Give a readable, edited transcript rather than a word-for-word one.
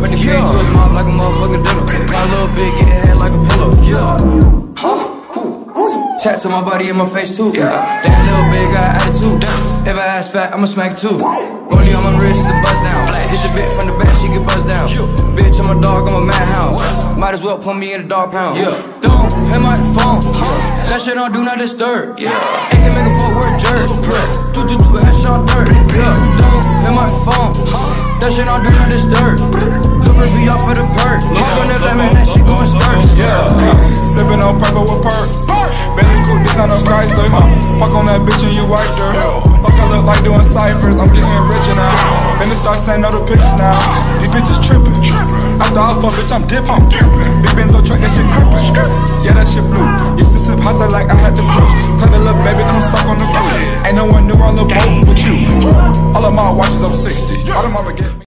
Bring the cake to his mouth like a motherfucking dinner. Got a little bit, get head like a pillow. Tats on my body and my face too. That little bit got attitude. If I ass fat, I'ma smack too. Rollie on my wrist is a buzz down. Hit your bitch from the back, she get buzzed down. Bitch, I'm a dog, I'm a madhound. Might as well put me in a dog pound. Don't hit my phone. That shit don't do not disturb. It can make a footwork jerk. Do headshot dirt. Don't hit my phone. That shit don't do not disturb. Looper be off for the perk. Open the lemon, that shit going skirt. Sippin' on purple with perk. Bentley coupe, this not no Chrysler. Fuck on that bitch and you wiped her. Fuck, I look like doing ciphers. I'm getting richer now. Finna start sending all the pictures now. These bitches trippin'. After I fuck, bitch, I'm dippin'. Big Benzo truck, that shit crippin'. Yeah, that shit blue. Used to sip hot like I had the flu. Tell the little baby, come suck on the crew. Ain't no one new on the boat but you. All of my watches over 60. All of my baguette.